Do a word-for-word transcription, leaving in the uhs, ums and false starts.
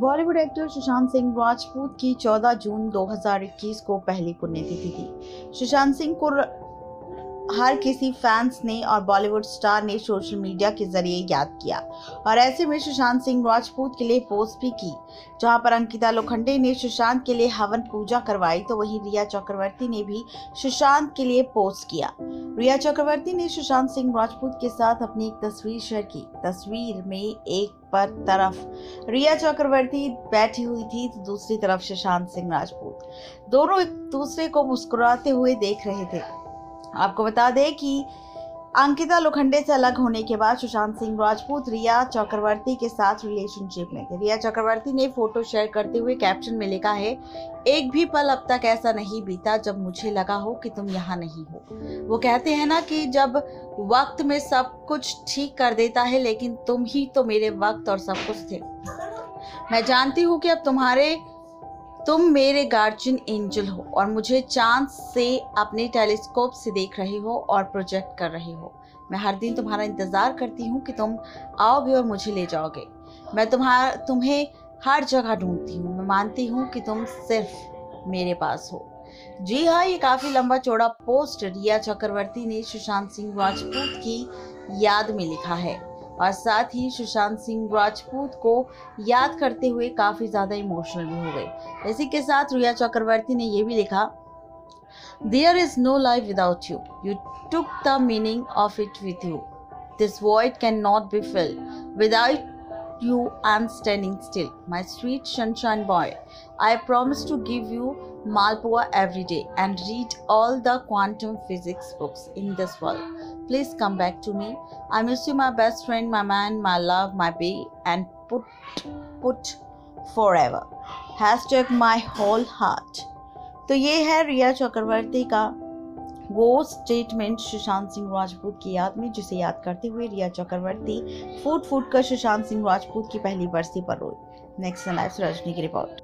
Bollywood actor Sushant Singh Rajput की चौदह जून दो हज़ार इक्कीस को पहली पुण्यतिथि थी। सुशांत सिंह को हर किसी फैंस ने और बॉलीवुड स्टार ने सोशल मीडिया के जरिए याद किया और ऐसे में सुशांत सिंह राजपूत के लिए पोस्ट भी की। जहां पर अंकिता लोखंडे ने सुशांत के लिए हवन पूजा करवाई तो वहीं रिया चक्रवर्ती ने भी सुशांत के लिए पोस्ट किया। रिया चक्रवर्ती ने सुशांत सिंह राजपूत के साथ अपनी एक तस्वीर शेयर की। तस्वीर में एक पर तरफ रिया चक्रवर्ती बैठी हुई थी तो दूसरी तरफ सुशांत सिंह राजपूत। दोनों एक दूसरे को मुस्कुराते हुए देख रहे थे। आपको बता दें कि अंकिता लोखंडे से अलग होने के बाद सुशांत सिंह राजपूत रिया चक्रवर्ती के साथ रिलेशनशिप में थे। रिया चक्रवर्ती ने फोटो शेयर करते हुए कैप्शन में लिखा है, एक भी पल अब तक ऐसा नहीं बीता जब मुझे लगा हो कि तुम यहाँ नहीं हो। वो कहते हैं ना कि जब वक्त में सब कुछ ठीक कर देता है, लेकिन तुम ही तो मेरे वक्त और सब कुछ थे। मैं जानती हूँ कि अब तुम्हारे तुम मेरे गार्जियन एंजल हो और मुझे चांद से अपने टेलीस्कोप से देख रहे हो और प्रोजेक्ट कर रहे हो। मैं हर दिन तुम्हारा इंतज़ार करती हूँ कि तुम आओगे और मुझे ले जाओगे। मैं तुम्हारा तुम्हें हर जगह ढूंढती हूँ। मैं मानती हूँ कि तुम सिर्फ मेरे पास हो। जी हाँ, ये काफ़ी लंबा चौड़ा पोस्ट रिया चक्रवर्ती ने सुशांत सिंह राजपूत की याद में लिखा है और साथ ही सुशांत सिंह राजपूत को याद करते हुए काफ़ी ज़्यादा इमोशनल भी हो गई। इसी के साथ रिया चक्रवर्ती ने यह भी लिखा, There is no life without you. You took the meaning of it with you. This void cannot be filled. Without you, I'm standing still. My sweet sunshine boy. I promise to give you Malpua every day and read all the quantum physics books in this world. Please come back to me. I miss you, my best friend, my man, my love, my baby, and put put forever. Hashtag my whole heart. तो ये है रिया चक्रवर्ती का वो statement Sushant Singh Rajput की याद में, जिसे याद करते हुए रिया चक्रवर्ती फूट फूट कर सुशांत सिंह राजपूत की पहली बरसी पर रोई। नेक्स्ट लाइव से रजनी की रिपोर्ट।